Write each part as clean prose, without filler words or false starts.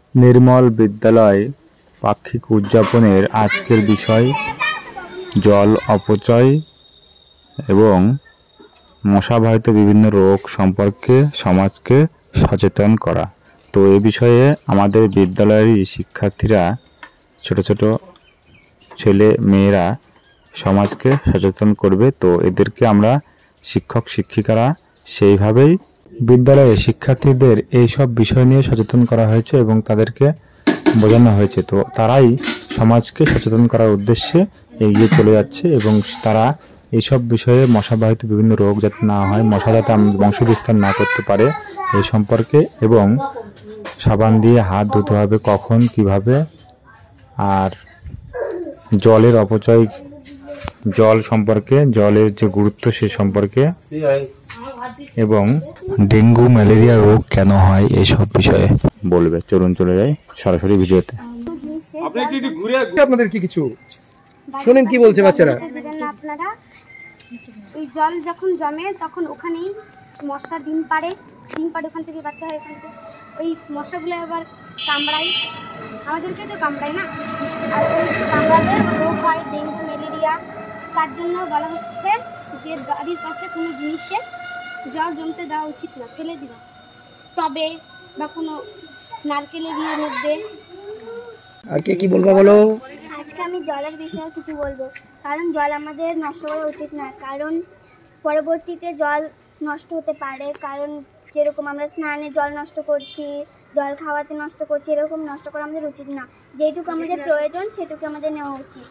নির্মল বিদ্যালয় পাক্ষিক উদযাপনের আজকের বিষয় জল অপচয় এবং মশাবাহিত বিভিন্ন রোগ সম্পর্কে সমাজকে সচেতন করা। তো এ বিষয়ে আমাদের বিদ্যালয়েরই শিক্ষার্থীরা ছোট ছোট ছেলে মেয়েরা সমাজকে সচেতন করবে। তো এদেরকে আমরা শিক্ষক শিক্ষিকারা সেইভাবেই বিদ্যালয়ে শিক্ষার্থীদের এই সব বিষয় নিয়ে সচেতন করা হয়েছে এবং তাদেরকে বোঝানো হয়েছে। তো তারাই সমাজকে সচেতন করার উদ্দেশ্যে এগিয়ে চলে যাচ্ছে এবং তারা এইসব বিষয়ে মশাবাহিত বিভিন্ন রোগ যাতে না হয়, মশা যাতে বংশবিস্তার না করতে পারে এই সম্পর্কে, এবং সাবান দিয়ে হাত ধুতে হবে কখন কিভাবে, আর জলের অপচয়, জল সম্পর্কে, জলের যে গুরুত্ব সে সম্পর্কে, এবং ডেঙ্গু ম্যালেরিয়া রোগ কেন হয় এইসব বিষয়ে বলবে। চলুন চলে যাই সরাসরি ভিডিওতে। আপনাদের কি কিছু শুনেন কি বলছে বাচ্চারা? আপনারা ওই জল যখন জমে তখন ওখানেই মশা ডিম পাড়ে ওখান থেকে বাচ্চা হয়, ওখান থেকে ওই মশাগুলো আবার কামড়ায়, আমাদেরকে তো কামড়ায় না, আর ওই কামড়ালে রোগ হয় ডেঙ্গু ম্যালেরিয়া। তার জন্য বলা হচ্ছে যে বাড়ির পাশে কোনো জিনিসে জল জমতে দেওয়া উচিত না, ফেলে দেওয়া, টবে বা কোনো নারকেলের ইয়ের মধ্যে। আর কে কি বলবো বলো? আজকে আমি জলের বিষয়ে কিছু বলবো, কারণ জল আমাদের নষ্ট করা উচিত না, কারণ পরবর্তীতে জল নষ্ট হতে পারে। কারণ যেরকম আমরা স্নানে জল নষ্ট করছি, জল খাওয়াতে নষ্ট করছি, এরকম নষ্ট করা আমাদের উচিত না। যেটুকু আমাদের প্রয়োজন সেটুকু আমাদের নেওয়া উচিত।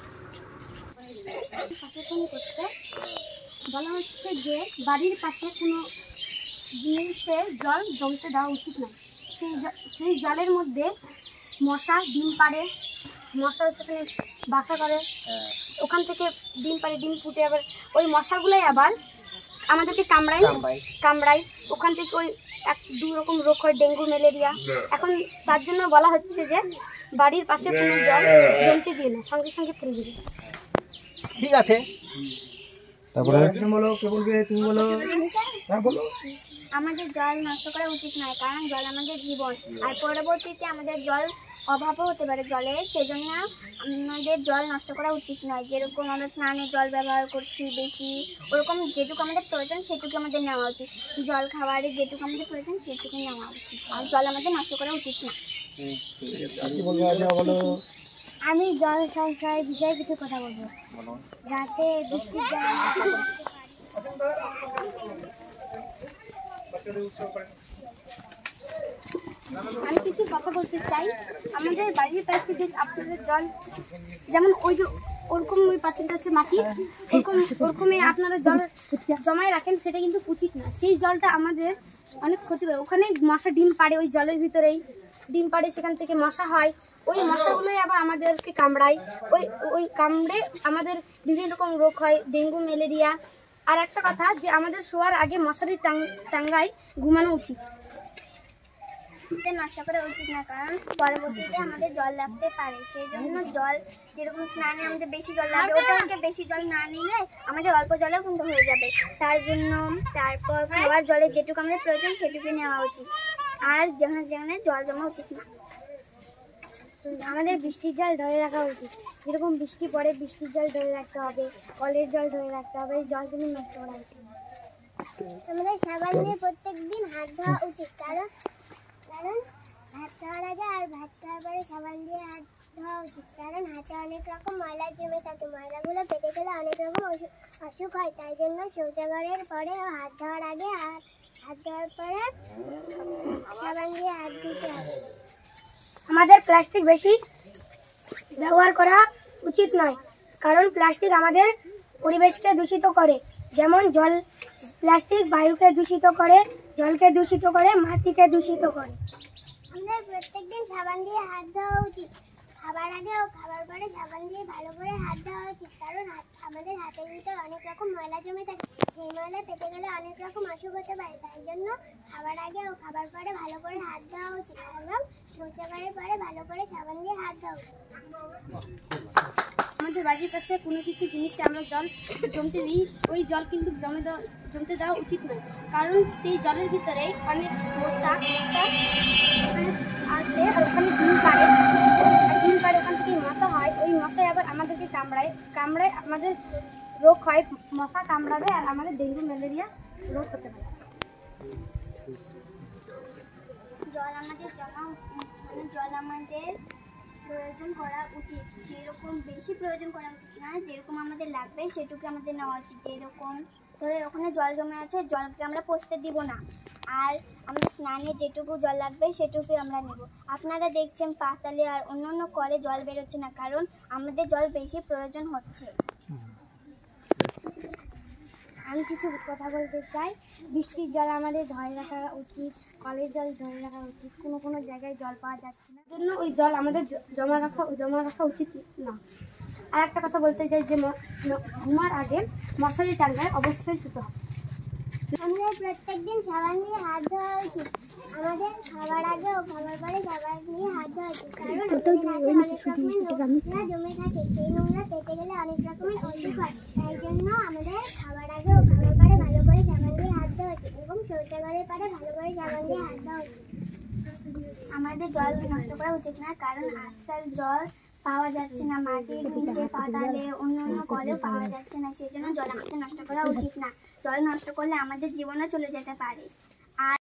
সচেতন করতে বলা হচ্ছে যে বাড়ির পাশে কোনো জিনিসে জল জমতে দেওয়া উচিত না। সেই জলের মধ্যে মশা ডিম পাড়ে, মশা সেখানে বাসা করে, ওখান থেকে ডিম পাড়ে, ডিম ফুটে, আবার ওই মশাগুলোই আবার আমাদেরকে কামড়ায়, ওখান থেকে ওই দুই রকম রোগ হয়, ডেঙ্গু ম্যালেরিয়া। এখন তার জন্য বলা হচ্ছে যে বাড়ির পাশে কোনো জল জমতে দিয়ে না, সঙ্গে সঙ্গে ফেলে দিবে। ঠিক আছে, তারপরে বলো, কে বলবে? তুমি বলো। হ্যাঁ বলো। আমাদের জল নষ্ট করা উচিত নয়, কারণ জল আমাদের জীবন, আর পরবর্তীতে আমাদের জল অভাবও হতে পারে জলের, সেজন্য আমাদের জল নষ্ট করা উচিত নয়। যেরকম আমরা স্নানে জল ব্যবহার করছি বেশি, ওরকম যেটুকু আমাদের প্রয়োজন সেটুকু আমাদের নেওয়া উচিত। জল খাওয়ারে যেটুকু আমাদের প্রয়োজন সেটুকু নেওয়া উচিত, আর জল আমাদের নষ্ট করা উচিত না। আমি জল সংশয়ের বিষয়ে কিছু কথা বলবো। যাতে বৃষ্টির জল আমি কিছু কথা বলতে চাই। আমাদের বাড়ির পাশে যে আপনাদের জল যেমন ওই যে ওরকম ওই পাত্রের কাছে মাটি, ওরকমই আপনারা জল জমায় রাখেন, সেটা কিন্তু উচিত না। সেই জলটা আমাদের অনেক ক্ষতি করে। ওখানে মশা ডিম পাড়ে, ওই জলের ভিতরেই ডিম পাড়ে, সেখান থেকে মশা হয়, ওই মশাগুলোই আবার আমাদেরকে কামড়ায়, ওই কামড়ে আমাদের বিভিন্ন রকম রোগ হয়, ডেঙ্গু ম্যালেরিয়া। আর একটা কথা, যে আমাদের শোয়ার আগে মশারি টাঙ্গায় ঘুমানো উচিত, নষ্ট করা উচিত না, কারণ পরবর্তীতে আমাদের জল লাগতে পারে। সেই জন্য জল যেরকম স্নানে আমাদের বেশি জল লাগে, ওটাকে বেশি জল না নিলে আমাদের অল্প জলেও কিন্তু হয়ে যাবে। তার জন্য তারপর খাওয়ার জলের যেটুকু আমাদের প্রয়োজন সেটুকু নেওয়া উচিত, আর যেখানে যেখানে জল জমা উচিত না। আমাদের বৃষ্টির জল ধরে রাখা উচিত, যেরকম বৃষ্টি পড়ে বৃষ্টির জল ধরে রাখতে হবে, কলের জল ধরে রাখতে হবে, এই জল কিন্তু নষ্ট করা উচিত। আমাদের সাবান দিয়ে প্রত্যেক দিন হাত ধোয়া উচিত, কারণ ভাত খাওয়ার আগে আর ভাত খাওয়ার পরে সাবান দিয়ে হাত ধোয়া উচিত, কারণ হাতে অনেক রকম ময়লা জমে থাকে, ময়লাগুলো পেটে গেলে অনেক রকম অসুখ হয়। তাই জন্য শৌচাগারের পরে হাত ধোয়ার আগে আর হাত ধোয়ার পরে সাবান দিয়ে হাত ধুতে হবে। আমাদের প্লাস্টিক বেশি ব্যবহার করা উচিত নয়, কারণ প্লাস্টিক আমাদের পরিবেশকে দূষিত করে। যেমন প্লাস্টিক বায়ুকে দূষিত করে, জলকে দূষিত করে, মাটিকে দূষিত করে। আমাদের প্রত্যেকদিন সাবান দিয়ে হাত ধোয়া উচিত, খাবার আগে ও খাবার পরে সাবান দিয়ে ভালো করে হাত ধোয়া উচিত, কারণ আমাদের হাতের ভিতর অনেক রকম ময়লা জমে থাকে, সেই ময়লা পেটে গেলে অনেক রকম অসুখ হতে পারে। তাই জন্য খাবার আগে ও খাবার পরে ভালো করে হাত ধোয়া উচিত, এবং শৌচাগারের পরে ভালো করে সাবান দিয়ে হাত ধোয়া উচিত। আমাদের বাড়ির পাশে কোনো কিছু জিনিসে আমরা জল জমতে দিই, ওই জল কিন্তু জমতে দেওয়া উচিত নয়, কারণ সেই জলের ভিতরে অনেক মশা আছে, আর ওখানে কামড়ায় আমাদের রোগ হয়, মশা কামড়াবে আর আমাদের ডেঙ্গু ম্যালেরিয়া রোগ হতে পারে। জল আমাদের প্রয়োজন করা উচিত, যেরকম বেশি প্রয়োজন করা উচিত না, যেরকম আমাদের লাগবে সেটুকু আমাদের নেওয়া উচিত। যেরকম ধরে ওখানে জল জমে আছে, জলকে আমরা পচতে দিব না, আর আমাদের স্নানে যেটুকু জল লাগবে সেটুকুই আমরা নেব। আপনারা দেখছেন পাতালে আর অন্য কলে জল বেরোচ্ছে না, কারণ আমাদের জল বেশি প্রয়োজন হচ্ছে। আমি কিছু কথা বলতে চাই। বৃষ্টির জল আমাদের ধরে রাখা উচিত, কলের জল ধরে রাখা উচিত। কোনো জায়গায় জল পাওয়া যাচ্ছে না, জন্য ওই জল আমাদের জমা রাখা উচিত না। আর একটা কথা বলতে চাই যে ঘুমার আগে মশারি টাঙ্গায় অবশ্যই শুতে হবে। আমাদের প্রত্যেকদিন সাবান দিয়ে হাত ধোয়া উচিত। আমাদের খাবার আগে ও খাবার পরে সাবান দিয়ে হাত ধোয়া উচিত, কারণ নোংরা জমে থাকে, সেই নোংরা পেটে গেলে অনেক রকমের অসুখ হয়। তাই জন্য আমাদের খাবার আগে ও খাবার পরে ভালো করে সাবান দিয়ে হাত ধোয়া উচিত এবং শৌচাগারের পরে ভালো করে সাবান দিয়ে হাত ধোয়া উচিত। আমাদের জল নষ্ট করা উচিত না, কারণ আজকাল জল পাওয়া যাচ্ছে না, মাটির নিচে পাতালে অন্য কলেও পাওয়া যাচ্ছে না, সেই জন্য জল আমাদের নষ্ট করা উচিত না। জল নষ্ট করলে আমাদের জীবনও চলে যেতে পারে।